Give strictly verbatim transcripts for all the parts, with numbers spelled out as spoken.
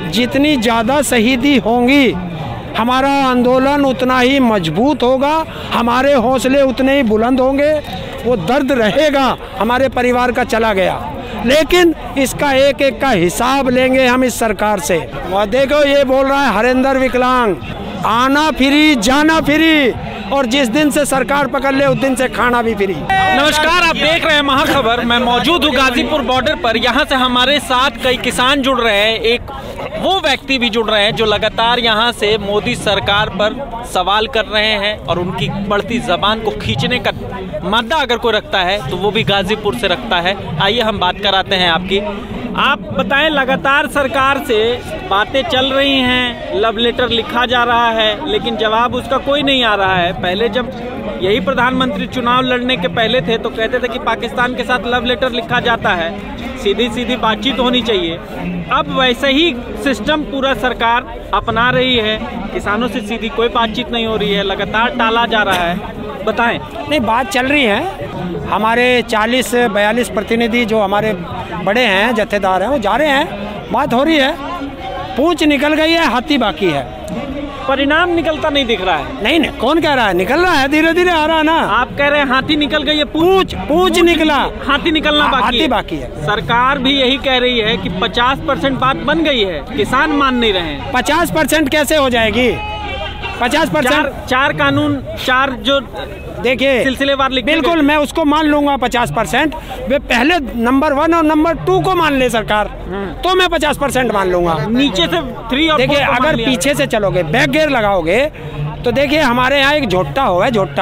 जितनी ज़्यादा शहीदी होंगी हमारा आंदोलन उतना ही मजबूत होगा, हमारे हौसले उतने ही बुलंद होंगे। वो दर्द रहेगा हमारे परिवार का चला गया, लेकिन इसका एक एक का हिसाब लेंगे हम इस सरकार से। और देखो ये बोल रहा है हरेंद्र विकलांग, आना फ्री जाना फ्री, और जिस दिन से सरकार पकड़ ले उस दिन से खाना भी फ्री। नमस्कार, आप देख रहे हैं महाखबर। मैं मौजूद हूँ गाजीपुर बॉर्डर पर। यहाँ से हमारे साथ कई किसान जुड़ रहे हैं, एक वो व्यक्ति भी जुड़ रहे हैं जो लगातार यहाँ से मोदी सरकार पर सवाल कर रहे हैं और उनकी बढ़ती जबान को खींचने का मुद्दा अगर कोई रखता है तो वो भी गाजीपुर से रखता है। आइए हम बात कराते हैं आपकी। आप बताएं, लगातार सरकार से बातें चल रही हैं, लव लेटर लिखा जा रहा है, लेकिन जवाब उसका कोई नहीं आ रहा है। पहले जब यही प्रधानमंत्री चुनाव लड़ने के पहले थे तो कहते थे कि पाकिस्तान के साथ लव लेटर लिखा जाता है, सीधी सीधी बातचीत होनी चाहिए। अब वैसे ही सिस्टम पूरा सरकार अपना रही है, किसानों से सीधी कोई बातचीत नहीं हो रही है, लगातार टाला जा रहा है। बताएं। नहीं, बात चल रही है। हमारे चालीस बयालीस प्रतिनिधि जो हमारे बड़े हैं, जत्थेदार हैं, वो जा रहे हैं, बात हो रही है। पूंछ निकल गई है, हाथी बाकी है। परिणाम निकलता नहीं दिख रहा है। नहीं नहीं, कौन कह रहा है निकल रहा है, धीरे धीरे आ रहा है ना। आप कह रहे हैं हाथी निकल गई है, पूंछ पूंछ निकला, हाथी निकलना बाकी हाथी बाकी है। सरकार भी यही कह रही है कि पचास परसेंट बात बन गई है, किसान मान नहीं रहे हैं। पचास परसेंट कैसे हो जाएगी? पचास परसेंट चार, चार कानून, चार जो देखिए सिलसिलेवार लिखे, बिल्कुल मैं उसको मान लूंगा पचास परसेंट। वे पहले नंबर वन और नंबर टू को मान ले सरकार, तो मैं पचास परसेंट मान लूंगा। नीचे से थ्री और देखिए, अगर पीछे से चलोगे, बैक गियर लगाओगे, तो देखिए हमारे यहाँ एक झोट्टा हो है, झोट्टा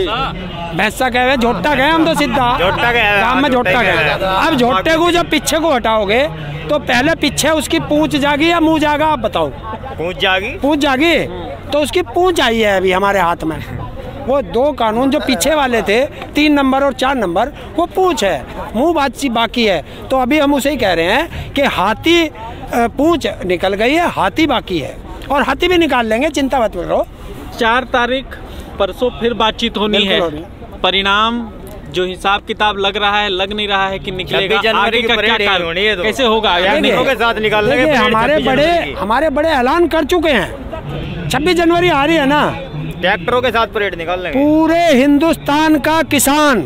भैंसा कहे हुए झोट्टा गए हम तो सीधा काम में झोट्टा गए। अब झोट्टे को जब पीछे को हटाओगे तो पहले पीछे उसकी पूंछ जागी या मुंह जागा? आप बताओ। पूंछ जागी। पूंछ जागी तो उसकी पूंछ आई है अभी हमारे हाथ में। वो दो कानून जो पीछे वाले थे, तीन नंबर और चार नंबर, वो पूंछ है, मुंह बातचीत बाकी है। तो अभी हम उसे ही कह रहे हैं कि हाथी पूंछ निकल गई है, हाथी बाकी है, और हाथी भी निकाल लेंगे, चिंता मत करो। चार तारीख परसों फिर बातचीत होनी है। परिणाम जो हिसाब किताब लग रहा है, लग नहीं रहा है कि निकलेगा। आगे का क्या होनी है, तो कैसे होगा? के साथ निकाल लेंगे। हमारे बड़े हमारे बड़े ऐलान कर चुके हैं, छब्बीस जनवरी आ रही है ना, ट्रैक्टरों के साथ परेड निकाल लेंगे। पूरे हिंदुस्तान का किसान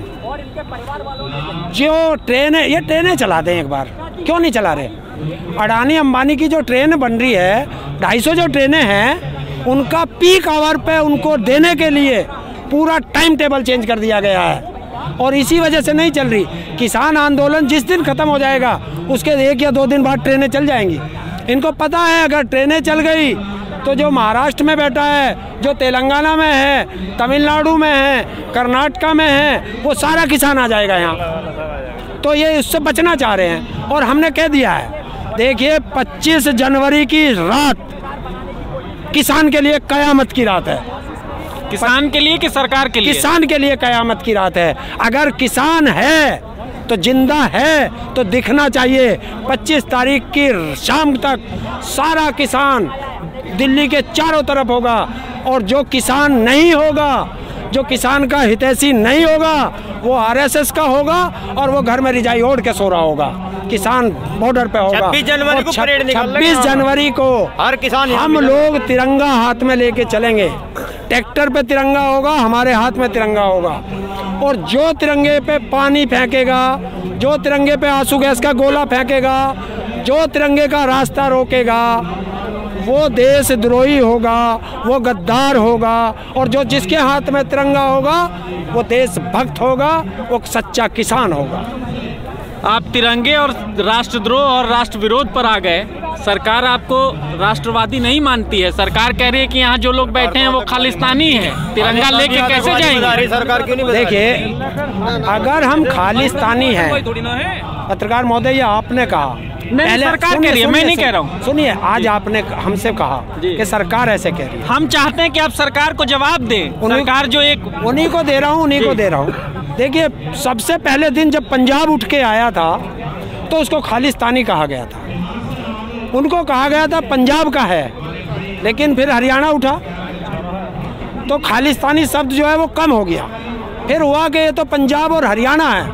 जो ट्रेन है, ये ट्रेनें चला दें एक बार, क्यों नहीं चला रहे? अडानी अंबानी की जो ट्रेन बन रही है, ढाई सौ जो ट्रेनें हैं, उनका पीक आवर पे उनको देने के लिए पूरा टाइम टेबल चेंज कर दिया गया है, और इसी वजह से नहीं चल रही। किसान आंदोलन जिस दिन खत्म हो जाएगा उसके एक या दो दिन बाद ट्रेनें चल जाएंगी। इनको पता है अगर ट्रेनें चल गई तो जो महाराष्ट्र में बैठा है, जो तेलंगाना में है, तमिलनाडु में है, कर्नाटका में है, वो सारा किसान आ जाएगा यहाँ। तो ये उससे बचना चाह रहे हैं, और हमने कह दिया है। देखिए, पच्चीस जनवरी की रात किसान के लिए कयामत की रात है। किसान के लिए कि सरकार के लिए? किसान के लिए कयामत की रात है। अगर किसान है तो जिंदा है तो दिखना चाहिए। पच्चीस तारीख की शाम तक सारा किसान दिल्ली के चारों तरफ होगा, और जो किसान नहीं होगा, जो किसान का हितैषी नहीं होगा, वो आरएसएस का होगा, और वो घर में रिजाई ओढ़ के सो रहा होगा। किसान बॉर्डर पे होगा। छब्बीस जनवरी को परेड निकालेंगे। छब्बीस जनवरी को हर किसान हम लोग तिरंगा हाथ में लेके चलेंगे। ट्रैक्टर पे तिरंगा होगा, हमारे हाथ में तिरंगा होगा, और जो तिरंगे पे पानी फेंकेगा, जो तिरंगे पे आंसू गैस का गोला फेंकेगा, जो तिरंगे का रास्ता रोकेगा, वो देशद्रोही होगा, वो गद्दार होगा, और जो जिसके हाथ में तिरंगा होगा वो देशभक्त होगा, वो सच्चा किसान होगा। आप तिरंगे और राष्ट्रद्रोह और राष्ट्र विरोध पर आ गए। सरकार आपको राष्ट्रवादी नहीं मानती है। सरकार कह रही है कि यहाँ जो लोग बैठे हैं वो खालिस्तानी है। तिरंगा लेके कैसे जाएंगे? सरकार क्यों नहीं? देखिए, अगर हम खालिस्तानी हैं, पत्रकार महोदय, आपने कहा, पहले सरकार कह रही है, मैं नहीं कह रहा हूँ। सुनिए, आज आपने हमसे कहा कि सरकार ऐसे कह रही है। हम चाहते हैं कि आप सरकार को जवाब दें। सरकार जो एक उन्हीं को दे रहा हूँ, उन्हीं को दे रहा हूँ। देखिए, सबसे पहले दिन जब पंजाब उठ के आया था तो उसको खालिस्तानी कहा गया था। उनको कहा गया था पंजाब का है, लेकिन फिर हरियाणा उठा तो खालिस्तानी शब्द जो है वो कम हो गया। फिर हुआ कि ये तो पंजाब और हरियाणा है,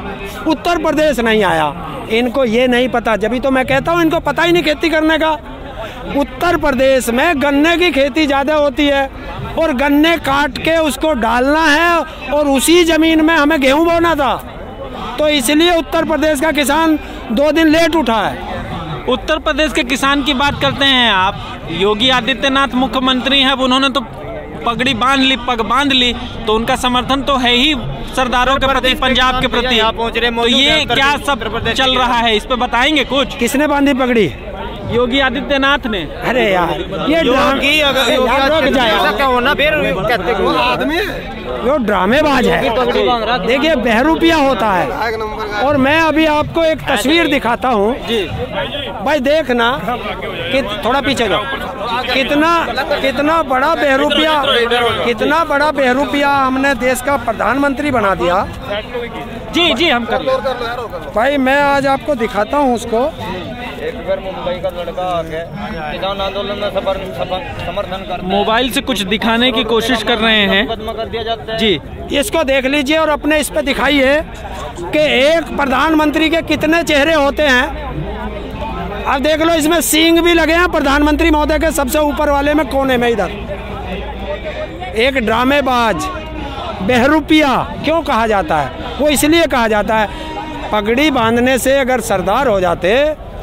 उत्तर प्रदेश नहीं आया। इनको ये नहीं पता, जब भी तो मैं कहता हूँ इनको पता ही नहीं खेती करने का। उत्तर प्रदेश में गन्ने की खेती ज़्यादा होती है और गन्ने काट के उसको डालना है और उसी ज़मीन में हमें गेहूं बोना था, तो इसलिए उत्तर प्रदेश का किसान दो दिन लेट उठा है। उत्तर प्रदेश के किसान की बात करते हैं आप। योगी आदित्यनाथ मुख्यमंत्री हैं, उन्होंने तो पगड़ी बांध ली, पग बांध ली, तो उनका समर्थन तो है ही सरदारों के प्रति, पंजाब के प्रति। तो ये क्या सब चल रहा है, इस पे बताएंगे कुछ? किसने बांधी पगड़ी? योगी आदित्यनाथ ने। अरे यार ये योगी अगर क्या होना फिर आदमी जो ड्रामेबाज है। देखिए बहरूपिया होता है, और मैं अभी आपको एक तस्वीर दिखाता हूँ भाई, देखना कि थोड़ा पीछे जाओ, कितना कितना बड़ा बहरूपिया, कितना बड़ा बहरूपिया हमने देश का प्रधानमंत्री बना दिया। जी जी हम कर भाई, मैं आज आपको दिखाता हूँ उसको। एक बार मुंबई का लड़का आके किसान आंदोलन में समर्थन कर, मोबाइल से कुछ दिखाने की कोशिश कर रहे हैं, मुकदमा कर दिया जाता है। जी इसको देख लीजिए और अपने इस पे दिखाइए कि एक प्रधानमंत्री के कितने चेहरे होते हैं। अब देख लो, इसमें सींग भी लगे हैं प्रधानमंत्री महोदय के सबसे ऊपर वाले में, कोने में इधर। एक ड्रामेबाज, बहरूपिया क्यों कहा जाता है? वो इसलिए कहा जाता है, पगड़ी बांधने से अगर सरदार हो जाते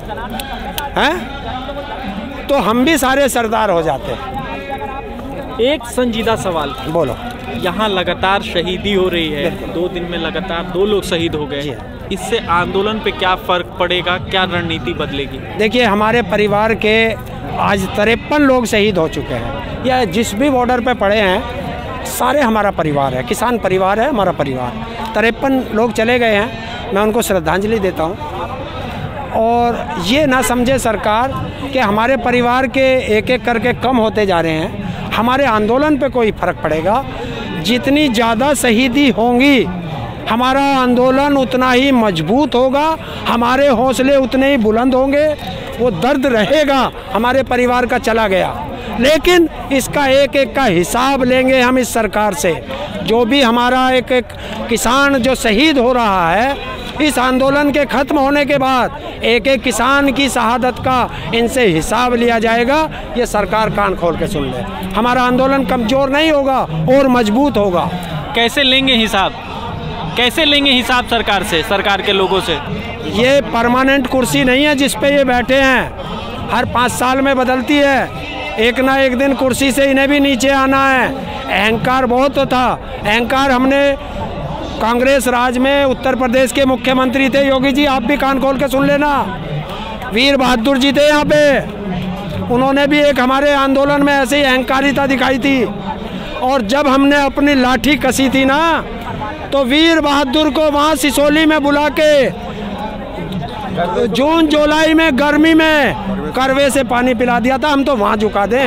हैं तो हम भी सारे सरदार हो जाते। एक संजीदा सवाल, बोलो। यहाँ लगातार शहीदी हो रही है, दो दिन में लगातार दो लोग शहीद हो गए, इससे आंदोलन पे क्या फर्क पड़ेगा, क्या रणनीति बदलेगी? देखिए, हमारे परिवार के आज तिरपन लोग शहीद हो चुके हैं, या जिस भी बॉर्डर पे पड़े हैं सारे हमारा परिवार है, किसान परिवार है हमारा परिवार। तिरपन लोग चले गए हैं, मैं उनको श्रद्धांजलि देता हूँ। और ये ना समझे सरकार कि हमारे परिवार के एक एक करके कम होते जा रहे हैं, हमारे आंदोलन पे कोई फ़र्क पड़ेगा। जितनी ज़्यादा शहीदी होंगी हमारा आंदोलन उतना ही मजबूत होगा, हमारे हौसले उतने ही बुलंद होंगे। वो दर्द रहेगा हमारे परिवार का चला गया, लेकिन इसका एक एक का हिसाब लेंगे हम इस सरकार से। जो भी हमारा एक एक किसान जो शहीद हो रहा है, इस आंदोलन के ख़त्म होने के बाद एक एक किसान की शहादत का इनसे हिसाब लिया जाएगा। ये सरकार कान खोल के सुन ले, हमारा आंदोलन कमज़ोर नहीं होगा और मजबूत होगा। कैसे लेंगे हिसाब, कैसे लेंगे हिसाब सरकार से, सरकार के लोगों से? ये परमानेंट कुर्सी नहीं है जिस पे ये बैठे हैं, हर पाँच साल में बदलती है। एक ना एक दिन कुर्सी से इन्हें भी नीचे आना है। अहंकार बहुत था, अहंकार हमने कांग्रेस राज में उत्तर प्रदेश के मुख्यमंत्री थे योगी जी, आप भी कान खोल के सुन लेना, वीर बहादुर जी थे यहाँ पे, उन्होंने भी एक हमारे आंदोलन में ऐसे ही अहंकारिता दिखाई थी। और जब हमने अपनी लाठी कसी थी ना, तो वीर बहादुर को वहाँ सिसोली में बुला के जून जुलाई में गर्मी में करवे से पानी पिला दिया था। हम तो वहाँ झुका दें,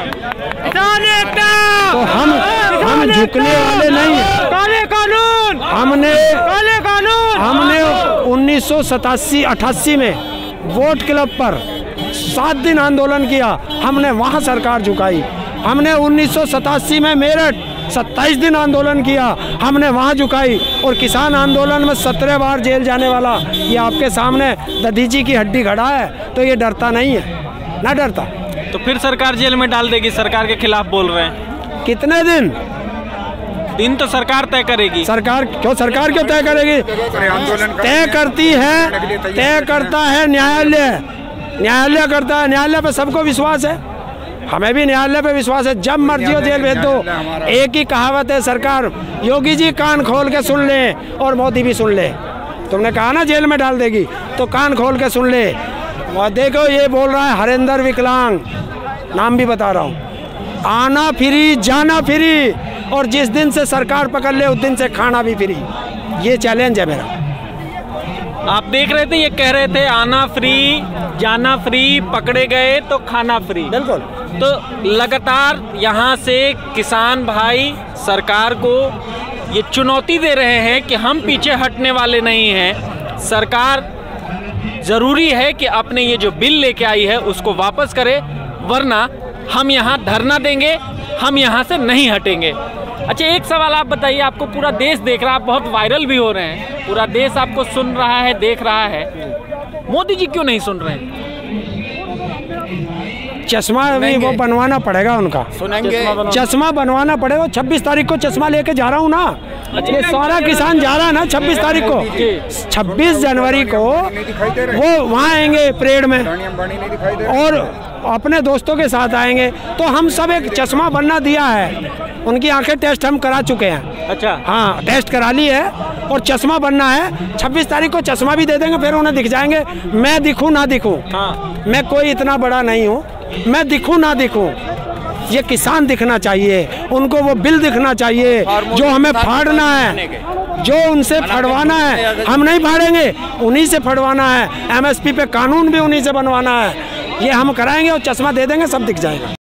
तो हम हम झुकने वाले नहीं। काले कानून हमने काले कानून हमने उन्नीस सौ सतासी अठासी में वोट क्लब पर सात दिन आंदोलन किया, हमने वहाँ सरकार झुकाई। हमने उन्नीस सौ सतासी में मेरठ सत्ताईस दिन आंदोलन किया, हमने वहाँ झुकाई। और किसान आंदोलन में सत्रह बार जेल जाने वाला ये आपके सामने दधीची की हड्डी खड़ा है, तो ये डरता नहीं है, ना डरता। तो फिर सरकार जेल में डाल देगी, सरकार के खिलाफ बोल रहे हैं। कितने दिन दिन तो सरकार तय करेगी। सरकार क्यों सरकार क्यों तय करेगी? तय करती है, तय करता है न्यायालय, न्यायालय करता है। न्यायालय पे सबको विश्वास है, हमें भी न्यायालय पे विश्वास है। जब मर्जी हो जेल भेज दो। एक ही कहावत है सरकार, योगी जी कान खोल के सुन ले और मोदी भी सुन ले। तुमने कहा ना जेल में डाल देगी, तो कान खोल के सुन ले। देखो ये बोल रहा है हरेंद्र विकलांग, नाम भी बता रहा हूँ, आना फ्री जाना फ्री, और जिस दिन से सरकार पकड़ ले उस दिन से खाना भी फ्री। ये चैलेंज है मेरा। आप देख रहे थे, ये कह रहे थे आना फ्री जाना फ्री, पकड़े गए तो खाना फ्री। बिल्कुल। तो लगातार यहाँ से किसान भाई सरकार को ये चुनौती दे रहे हैं कि हम पीछे हटने वाले नहीं हैं। सरकार ज़रूरी है कि अपने ये जो बिल लेके आई है उसको वापस करे, वरना हम यहाँ धरना देंगे, हम यहाँ से नहीं हटेंगे। अच्छा, एक सवाल आप बताइए, आपको पूरा देश देख रहा है, आप बहुत वायरल भी हो रहे हैं, पूरा देश आपको सुन रहा है, देख रहा है, मोदी जी क्यों नहीं सुन रहे हैं? चश्मा भी वो बनवाना पड़ेगा उनका, सुनेंगे चश्मा बनवाना पड़ेगा। छब्बीस तारीख को चश्मा लेके जा रहा हूँ ना, ये सारा किसान जा रहा है ना छब्बीस तारीख को, छब्बीस जनवरी को वो वहाँ आएंगे परेड में और अपने दोस्तों के साथ आएंगे। तो हम सब एक चश्मा बनना दिया है, उनकी आंखें टेस्ट हम करा चुके हैं। अच्छा, हाँ टेस्ट करा ली है और चश्मा बनना है। छब्बीस तारीख को चश्मा भी दे देंगे, फिर उन्हें दिख जाएंगे। मैं दिखूं ना दिखूं, हाँ, मैं कोई इतना बड़ा नहीं हूँ, मैं दिखूं ना दिखूं, ये किसान दिखना चाहिए, उनको वो बिल दिखना चाहिए जो हमें फाड़ना है, जो उनसे फड़वाना है। हम नहीं फाड़ेंगे, उन्हीं से फड़वाना है। एमएसपी पे कानून भी उन्हीं से बनवाना है। ये हम कराएंगे और चश्मा दे देंगे, सब दिख जाएगा।